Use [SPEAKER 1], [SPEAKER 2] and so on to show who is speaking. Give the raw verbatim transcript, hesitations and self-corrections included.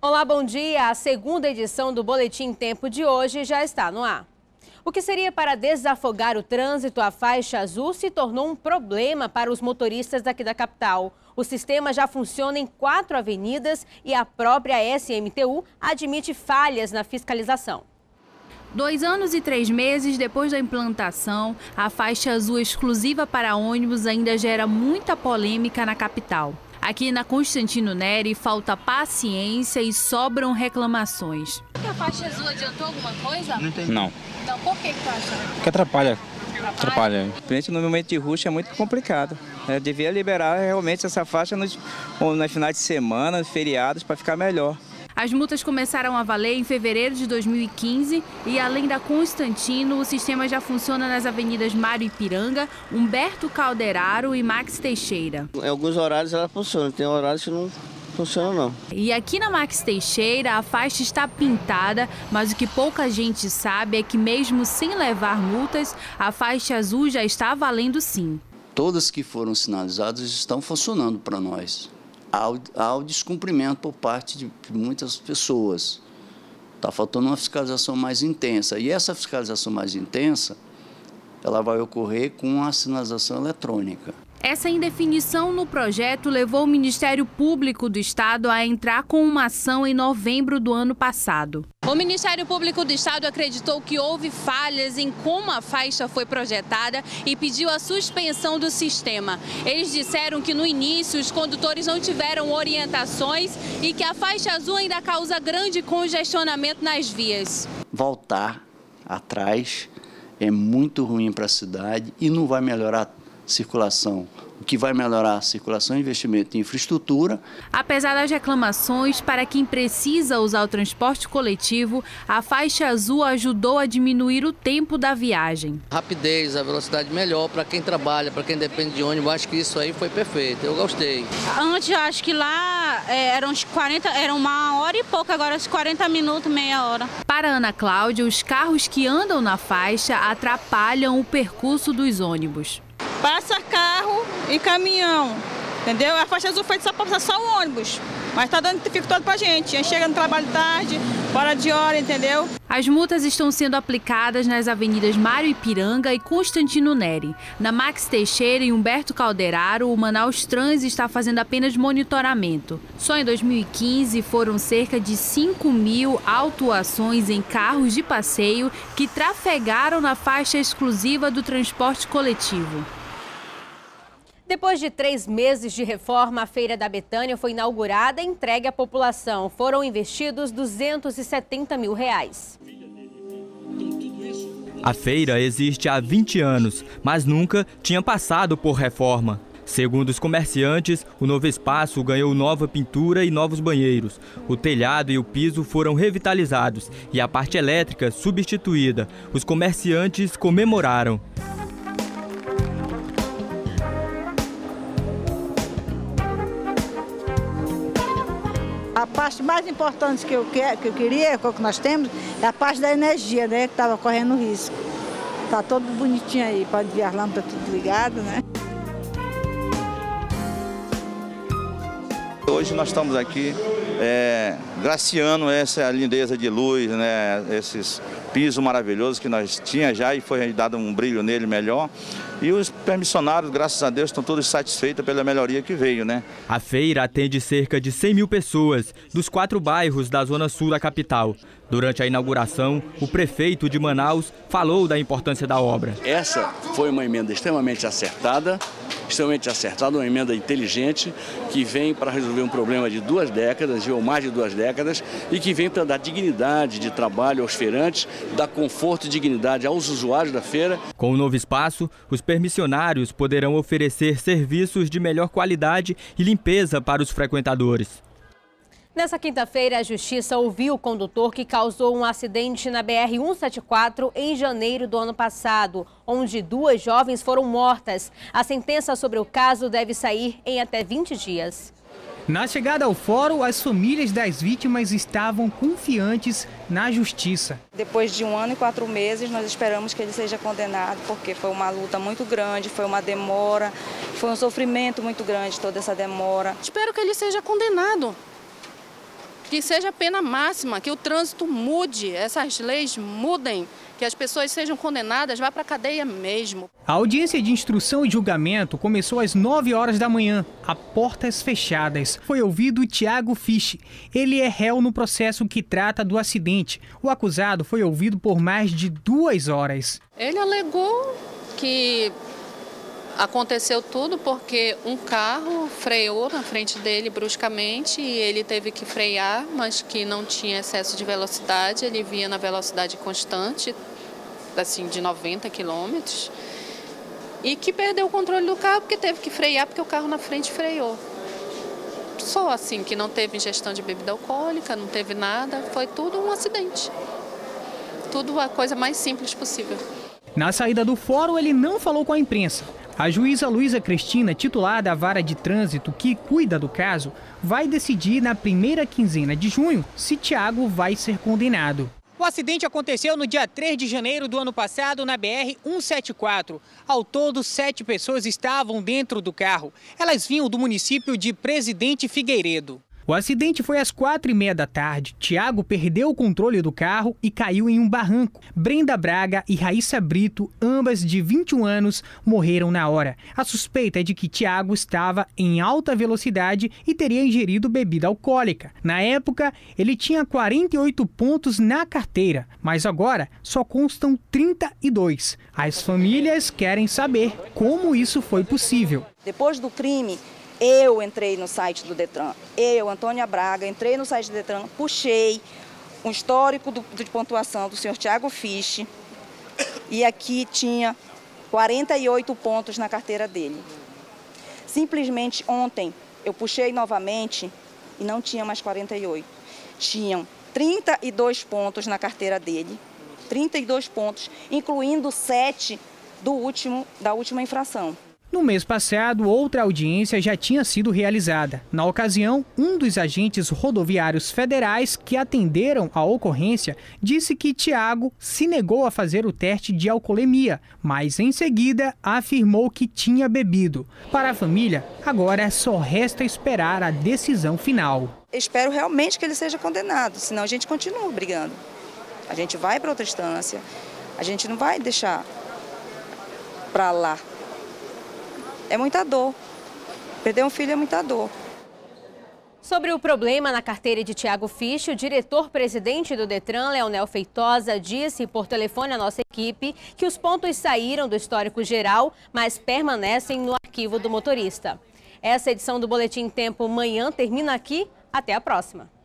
[SPEAKER 1] Olá, bom dia. A segunda edição do Boletim Tempo de hoje já está no ar. O que seria para desafogar o trânsito, a faixa azul se tornou um problema para os motoristas daqui da capital. O sistema já funciona em quatro avenidas e a própria S M T U admite falhas na fiscalização.
[SPEAKER 2] Dois anos e três meses depois da implantação, a faixa azul exclusiva para ônibus ainda gera muita polêmica na capital. Aqui na Constantino Neri falta paciência e sobram reclamações. A faixa azul adiantou alguma coisa?
[SPEAKER 3] Não entendi. Não.
[SPEAKER 2] Então por que que tu acha?
[SPEAKER 3] Porque atrapalha. Atrapalha. Principalmente no momento de rush é muito complicado. É, devia liberar realmente essa faixa nos, nos finais de semana, feriados, para ficar melhor.
[SPEAKER 2] As multas começaram a valer em fevereiro de dois mil e quinze e, além da Constantino, o sistema já funciona nas avenidas Mário Ipiranga, Humberto Calderaro e Max Teixeira.
[SPEAKER 4] Em alguns horários ela funciona, tem horários que não funciona não.
[SPEAKER 2] E aqui na Max Teixeira a faixa está pintada, mas o que pouca gente sabe é que mesmo sem levar multas, a faixa azul já está valendo sim.
[SPEAKER 5] Todas que foram sinalizadas estão funcionando para nós. Ao, ao descumprimento por parte de muitas pessoas. Está faltando uma fiscalização mais intensa. E essa fiscalização mais intensa, ela vai ocorrer com a sinalização eletrônica.
[SPEAKER 2] Essa indefinição no projeto levou o Ministério Público do Estado a entrar com uma ação em novembro do ano passado. O Ministério Público do Estado acreditou que houve falhas em como a faixa foi projetada e pediu a suspensão do sistema. Eles disseram que no início os condutores não tiveram orientações e que a faixa azul ainda causa grande congestionamento nas vias.
[SPEAKER 5] Voltar atrás é muito ruim para a cidade e não vai melhorar a circulação. O que vai melhorar a circulação é investimento em infraestrutura.
[SPEAKER 2] Apesar das reclamações, para quem precisa usar o transporte coletivo, a faixa azul ajudou a diminuir o tempo da viagem.
[SPEAKER 6] Rapidez, a velocidade melhor para quem trabalha, para quem depende de ônibus, acho que isso aí foi perfeito, eu gostei.
[SPEAKER 7] Antes, eu acho que lá é, eram uns quarenta, era uma hora e pouco, agora uns quarenta minutos, meia hora.
[SPEAKER 2] Para Ana Cláudia, os carros que andam na faixa atrapalham o percurso dos ônibus.
[SPEAKER 7] Passa carro e caminhão, entendeu? A faixa azul foi só para passar só o ônibus, mas está dando dificuldade para a gente. A gente chega no trabalho tarde, fora de hora, entendeu?
[SPEAKER 2] As multas estão sendo aplicadas nas avenidas Mário Ipiranga e Constantino Neri. Na Max Teixeira e Humberto Calderaro, o Manaus Trans está fazendo apenas monitoramento. Só em dois mil e quinze foram cerca de cinco mil autuações em carros de passeio que trafegaram na faixa exclusiva do transporte coletivo.
[SPEAKER 1] Depois de três meses de reforma, a Feira da Betânia foi inaugurada e entregue à população. Foram investidos duzentos e setenta mil reais.
[SPEAKER 8] A feira existe há vinte anos, mas nunca tinha passado por reforma. Segundo os comerciantes, o novo espaço ganhou nova pintura e novos banheiros. O telhado e o piso foram revitalizados e a parte elétrica substituída. Os comerciantes comemoraram.
[SPEAKER 9] A parte mais importante que eu, quer, que eu queria, que nós temos, é a parte da energia, né? Que estava correndo risco. Está todo bonitinho aí, pode ver as lâmpadas tudo ligado, né?
[SPEAKER 10] Hoje nós estamos aqui é, graciando essa lindeza de luz, né? Esses pisos maravilhosos que nós tínhamos já e foi dado um brilho nele melhor. E os permissionários, graças a Deus, estão todos satisfeitos pela melhoria que veio, né?
[SPEAKER 8] A feira atende cerca de cem mil pessoas dos quatro bairros da zona sul da capital. Durante a inauguração, o prefeito de Manaus falou da importância da obra.
[SPEAKER 11] Essa foi uma emenda extremamente acertada, extremamente acertada, uma emenda inteligente, que vem para resolver um problema de duas décadas, ou mais de duas décadas, e que vem para dar dignidade de trabalho aos feirantes, dar conforto e dignidade aos usuários da feira.
[SPEAKER 8] Com o novo espaço, os permissionários poderão oferecer serviços de melhor qualidade e limpeza para os frequentadores.
[SPEAKER 1] Nessa quinta-feira, a Justiça ouviu o condutor que causou um acidente na B R cento e setenta e quatro em janeiro do ano passado, onde duas jovens foram mortas. A sentença sobre o caso deve sair em até vinte dias.
[SPEAKER 12] Na chegada ao fórum, as famílias das vítimas estavam confiantes na justiça.
[SPEAKER 13] Depois de um ano e quatro meses, nós esperamos que ele seja condenado, porque foi uma luta muito grande, foi uma demora, foi um sofrimento muito grande toda essa demora.
[SPEAKER 14] Espero que ele seja condenado. que seja pena máxima, que o trânsito mude, essas leis mudem, que as pessoas sejam condenadas, vá para a cadeia mesmo.
[SPEAKER 12] A audiência de instrução e julgamento começou às nove horas da manhã, a portas fechadas. Foi ouvido Tiago Fisch. Ele é réu no processo que trata do acidente. O acusado foi ouvido por mais de duas horas.
[SPEAKER 14] Ele alegou que aconteceu tudo porque um carro freou na frente dele bruscamente e ele teve que frear, mas que não tinha excesso de velocidade, ele vinha na velocidade constante, assim, de noventa quilômetros, e que perdeu o controle do carro porque teve que frear porque o carro na frente freou. Só assim, que não teve ingestão de bebida alcoólica, não teve nada, foi tudo um acidente. Tudo a coisa mais simples possível.
[SPEAKER 12] Na saída do fórum, ele não falou com a imprensa. A juíza Luísa Cristina, titular da Vara de Trânsito que cuida do caso, vai decidir na primeira quinzena de junho se Tiago vai ser condenado. O acidente aconteceu no dia três de janeiro do ano passado na B R cento e setenta e quatro. Ao todo, sete pessoas estavam dentro do carro. Elas vinham do município de Presidente Figueiredo. O acidente foi às quatro e meia da tarde. Tiago perdeu o controle do carro e caiu em um barranco. Brenda Braga e Raíssa Brito, ambas de vinte e um anos, morreram na hora. A suspeita é de que Tiago estava em alta velocidade e teria ingerido bebida alcoólica. Na época, ele tinha quarenta e oito pontos na carteira, mas agora só constam trinta e dois. As famílias querem saber como isso foi possível.
[SPEAKER 13] Depois do crime, eu entrei no site do Detran, eu, Antônia Braga, entrei no site do Detran, puxei um histórico do, de pontuação do senhor Tiago Fisch e aqui tinha quarenta e oito pontos na carteira dele. Simplesmente ontem eu puxei novamente e não tinha mais quarenta e oito. Tinham trinta e dois pontos na carteira dele, trinta e dois pontos, incluindo sete do último, da última infração.
[SPEAKER 12] No mês passado, outra audiência já tinha sido realizada. Na ocasião, um dos agentes rodoviários federais que atenderam a ocorrência disse que Tiago se negou a fazer o teste de alcoolemia, mas em seguida afirmou que tinha bebido. Para a família, agora só resta esperar a decisão final.
[SPEAKER 13] Espero realmente que ele seja condenado, senão a gente continua brigando. A gente vai para outra instância, a gente não vai deixar para lá. É muita dor. Perder um filho é muita dor.
[SPEAKER 1] Sobre o problema na carteira de Tiago Fisch, o diretor-presidente do Detran, Leonel Feitosa, disse por telefone à nossa equipe que os pontos saíram do histórico geral, mas permanecem no arquivo do motorista. Essa edição do Boletim Tempo Manhã termina aqui. Até a próxima.